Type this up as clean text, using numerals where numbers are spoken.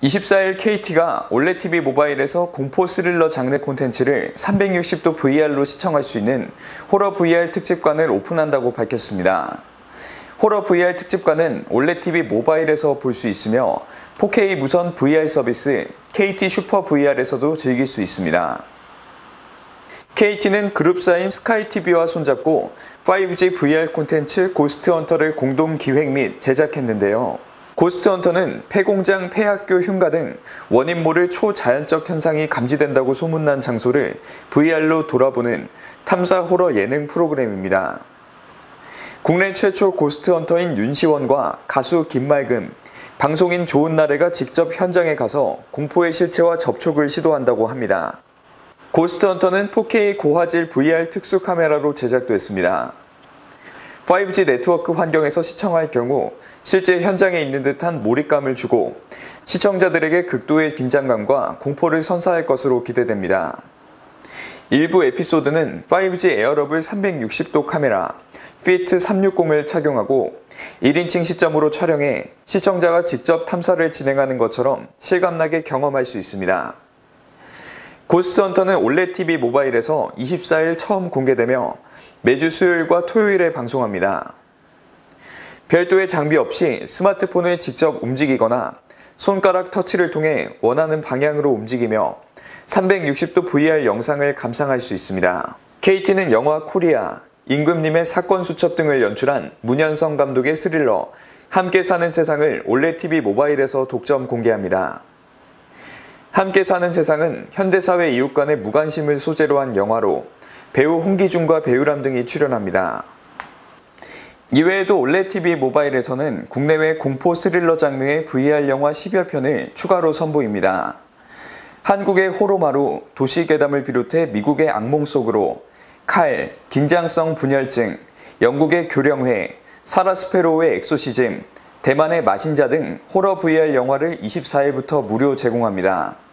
24일 KT가 올레TV 모바일에서 공포 스릴러 장르 콘텐츠를 360도 VR로 시청할 수 있는 호러 VR 특집관을 오픈한다고 밝혔습니다. 호러 VR 특집관은 올레TV 모바일에서 볼 수 있으며 4K 무선 VR 서비스 KT 슈퍼 VR에서도 즐길 수 있습니다. KT는 그룹사인 스카이TV와 손잡고 5G VR 콘텐츠 고스트 헌터를 공동 기획 및 제작했는데요. 고스트 헌터는 폐공장, 폐학교, 흉가 등 원인 모를 초자연적 현상이 감지된다고 소문난 장소를 VR로 돌아보는 탐사 호러 예능 프로그램입니다. 국내 최초 고스트 헌터인 윤시원과 가수 김말금, 방송인 조은나래가 직접 현장에 가서 공포의 실체와 접촉을 시도한다고 합니다. 고스트 헌터는 4K 고화질 VR 특수 카메라로 제작됐습니다. 5G 네트워크 환경에서 시청할 경우 실제 현장에 있는 듯한 몰입감을 주고 시청자들에게 극도의 긴장감과 공포를 선사할 것으로 기대됩니다. 일부 에피소드는 5G 에어러블 360도 카메라, 피트 360을 착용하고 1인칭 시점으로 촬영해 시청자가 직접 탐사를 진행하는 것처럼 실감나게 경험할 수 있습니다. 고스트 헌터는 올레TV 모바일에서 24일 처음 공개되며 매주 수요일과 토요일에 방송합니다. 별도의 장비 없이 스마트폰을 직접 움직이거나 손가락 터치를 통해 원하는 방향으로 움직이며 360도 VR 영상을 감상할 수 있습니다. KT는 영화 코리아, 임금님의 사건 수첩 등을 연출한 문현성 감독의 스릴러 함께 사는 세상을 올레TV 모바일에서 독점 공개합니다. 함께 사는 세상은 현대사회 이웃 간의 무관심을 소재로 한 영화로 배우 홍기중과 배우람 등이 출연합니다. 이외에도 올레TV 모바일에서는 국내외 공포 스릴러 장르의 VR 영화 10여 편을 추가로 선보입니다. 한국의 호로마루, 도시괴담을 비롯해 미국의 악몽 속으로, 칼, 긴장성 분열증, 영국의 교령회, 사라스페로우의 엑소시즘, 대만의 마신자 등 호러 VR 영화를 24일부터 무료 제공합니다.